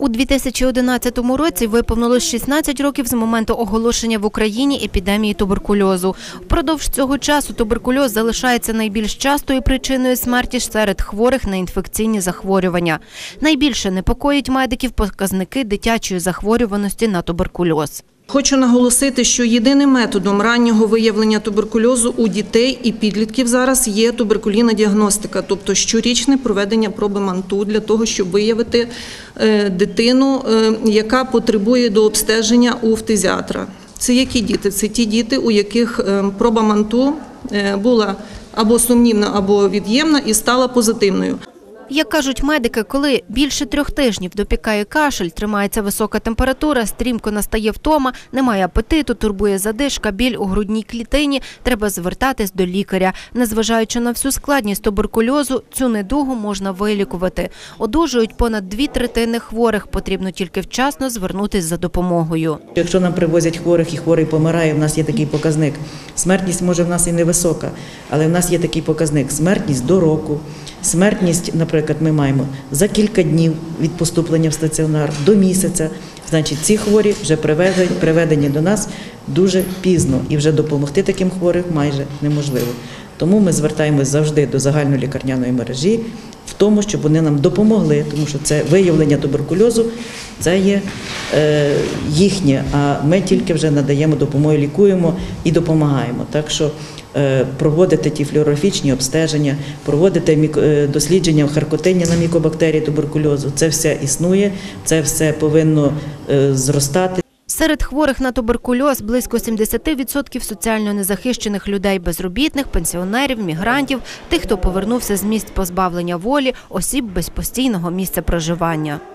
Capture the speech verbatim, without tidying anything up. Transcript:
У дві тисячі одинадцятому році виповнилось шістнадцять років з моменту оголошення в Україні епідемії туберкульозу. Впродовж цього часу туберкульоз залишається найбільш частою причиною смерті серед хворих на інфекційні захворювання. Найбільше непокоїть медиків показники дитячої захворюваності на туберкульоз. Хочу наголосити, що єдиним методом раннього виявлення туберкульозу у дітей і підлітків зараз є туберкульінна діагностика, тобто щорічне проведення проби МАНТУ для того, щоб виявити дитину, яка потребує до обстеження у фтизіатра. Це які діти? Це ті діти, у яких проба МАНТУ була або сумнівна, або від'ємна і стала позитивною. Як кажуть медики, коли більше трьох тижнів допікає кашель, тримається висока температура, стрімко настає втома, немає апетиту, турбує задишка, біль у грудній клітині, треба звертатись до лікаря. Незважаючи на всю складність туберкульозу, цю недугу можна вилікувати. Одужують понад дві третини хворих, потрібно тільки вчасно звернутись за допомогою. Якщо нам привозять хворих і хворий помирає, в нас є такий показник. Смертність може в нас і невисока, але в нас є такий показник – смертність до року. Смертність, наприклад, ми маємо за кілька днів від поступлення в стаціонар до місяця. Значить, ці хворі вже приведені, приведені до нас дуже пізно і вже допомогти таким хворим майже неможливо. Тому ми звертаємось завжди до загальнолікарняної мережі в тому, щоб вони нам допомогли, тому що це виявлення туберкульозу, це є е, їхнє, а ми тільки вже надаємо допомогу, лікуємо і допомагаємо. Так що е, проводити ті флюорографічні обстеження, проводити мік... дослідження харкотиння на мікобактерії туберкульозу, це все існує, це все повинно е, зростати. Серед хворих на туберкульоз близько сімдесят відсотків соціально незахищених людей, безробітних, пенсіонерів, мігрантів, тих, хто повернувся з місць позбавлення волі, осіб без постійного місця проживання.